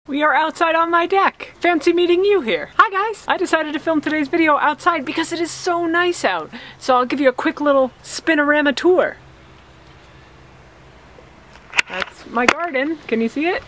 We are outside on my deck. Fancy meeting you here. Hi guys! I decided to film today's video outside because it is so nice out. So I'll give you a quick little spinorama tour. That's my garden. Can you see it?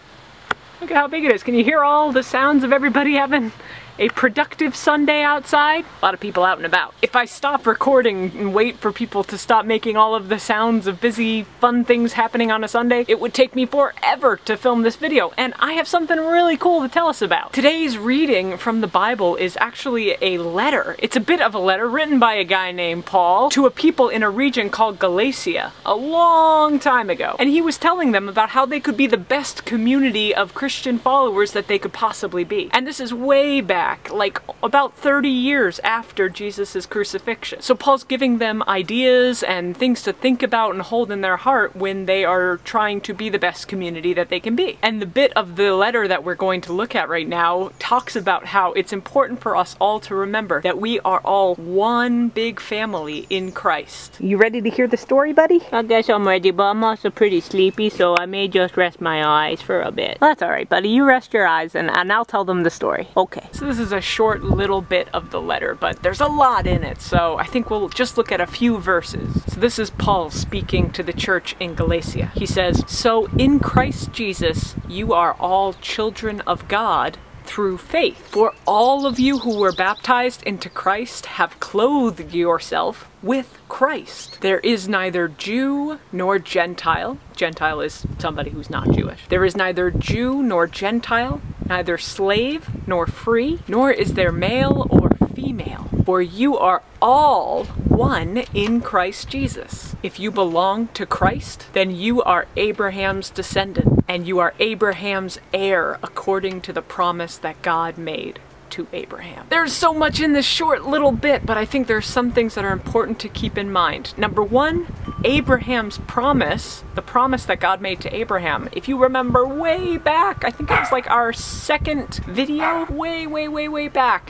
Look at how big it is. Can you hear all the sounds of everybody having a productive Sunday outside? A lot of people out and about. If I stop recording and wait for people to stop making all of the sounds of busy, fun things happening on a Sunday, it would take me forever to film this video, and I have something really cool to tell us about. Today's reading from the Bible is actually a letter. It's a bit of a letter written by a guy named Paul to a people in a region called Galatia a long time ago. And he was telling them about how they could be the best community of Christian followers that they could possibly be. And this is way back, like about 30 years after Jesus' crucifixion. So Paul's giving them ideas and things to think about and hold in their heart when they are trying to be the best community that they can be. And the bit of the letter that we're going to look at right now talks about how it's important for us all to remember that we are all one big family in Christ. You ready to hear the story, buddy? I guess I'm ready, but I'm also pretty sleepy, so I may just rest my eyes for a bit. That's alright, buddy. You rest your eyes and I'll tell them the story. Okay. So this is a short little bit of the letter, but there's a lot in it, so I think we'll just look at a few verses. So this is Paul speaking to the church in Galatia. He says, "So in Christ Jesus, you are all children of God through faith. For all of you who were baptized into Christ have clothed yourself with Christ. There is neither Jew nor Gentile." Gentile is somebody who's not Jewish. "There is neither Jew nor Gentile, neither slave nor free, nor is there male or female. For you are all one in Christ Jesus. If you belong to Christ, then you are Abraham's descendant, and you are Abraham's heir according to the promise that God made to Abraham." There's so much in this short little bit, but I think there's some things that are important to keep in mind. Number one, Abraham's promise, the promise that God made to Abraham. If you remember way back, I think it was like our second video, way back.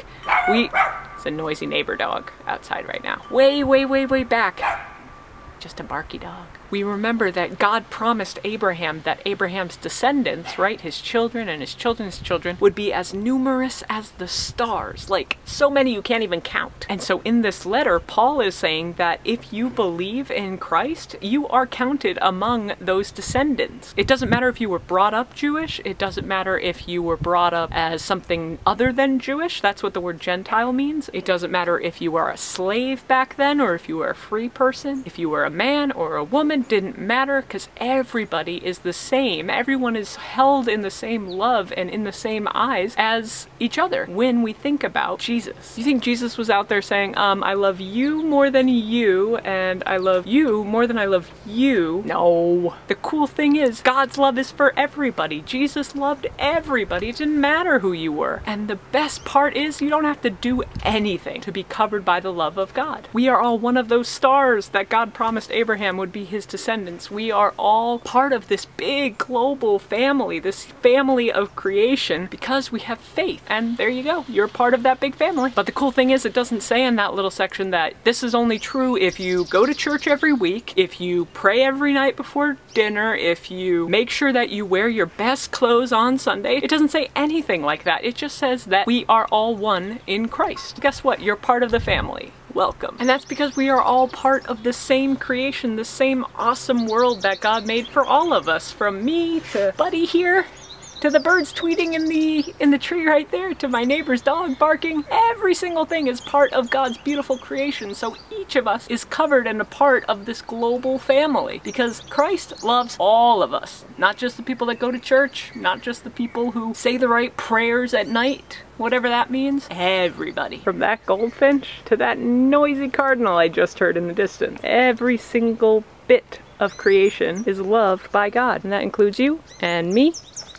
It's a noisy neighbor dog outside right now. Way back. Just a barky dog. We remember that God promised Abraham that Abraham's descendants, right, his children and his children's children, would be as numerous as the stars, like so many you can't even count. And so in this letter, Paul is saying that if you believe in Christ, you are counted among those descendants. It doesn't matter if you were brought up Jewish, it doesn't matter if you were brought up as something other than Jewish, that's what the word Gentile means. It doesn't matter if you were a slave back then or if you were a free person, if you were a man or a woman, didn't matter, because everybody is the same. Everyone is held in the same love and in the same eyes as each other when we think about Jesus. You think Jesus was out there saying, I love you more than you, and I love you more than I love you? No. The cool thing is, God's love is for everybody. Jesus loved everybody. It didn't matter who you were. And the best part is, you don't have to do anything to be covered by the love of God. We are all one of those stars that God promised Abraham would be his descendants. We are all part of this big global family, this family of creation, because we have faith. And there you go, you're part of that big family. But the cool thing is, it doesn't say in that little section that this is only true if you go to church every week, if you pray every night before dinner, if you make sure that you wear your best clothes on Sunday. It doesn't say anything like that. It just says that we are all one in Christ. Guess what? You're part of the family. Welcome. And that's because we are all part of the same creation, the same awesome world that God made for all of us. From me to Buddy here, to the birds tweeting in the tree right there, to my neighbor's dog barking. Every single thing is part of God's beautiful creation. So each of us is covered and a part of this global family because Christ loves all of us. Not just the people that go to church, not just the people who say the right prayers at night, whatever that means. Everybody. From that goldfinch to that noisy cardinal I just heard in the distance. Every single bit of creation is loved by God. And that includes you and me.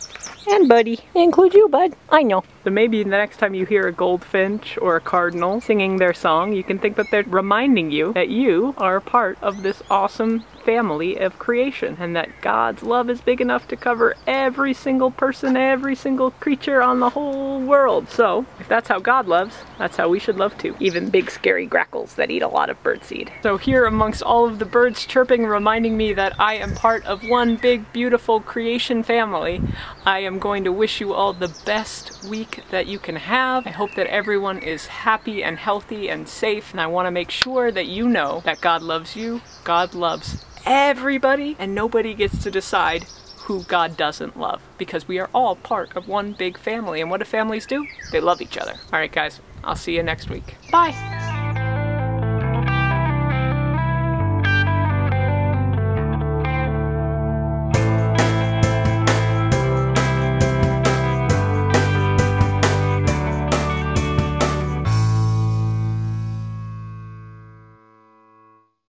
And Buddy. It includes you, bud. I know. So maybe the next time you hear a goldfinch or a cardinal singing their song, you can think that they're reminding you that you are a part of this awesome family of creation, and that God's love is big enough to cover every single person, every single creature on the whole world. So, if that's how God loves, that's how we should love too. Even big scary grackles that eat a lot of birdseed. So here amongst all of the birds chirping, reminding me that I am part of one big beautiful creation family, I am going to wish you all the best week that you can have. I hope that everyone is happy and healthy and safe, and I want to make sure that you know that God loves you, God loves everybody, and nobody gets to decide who God doesn't love, because we are all part of one big family. And what do families do? They love each other. All right, guys, I'll see you next week. Bye.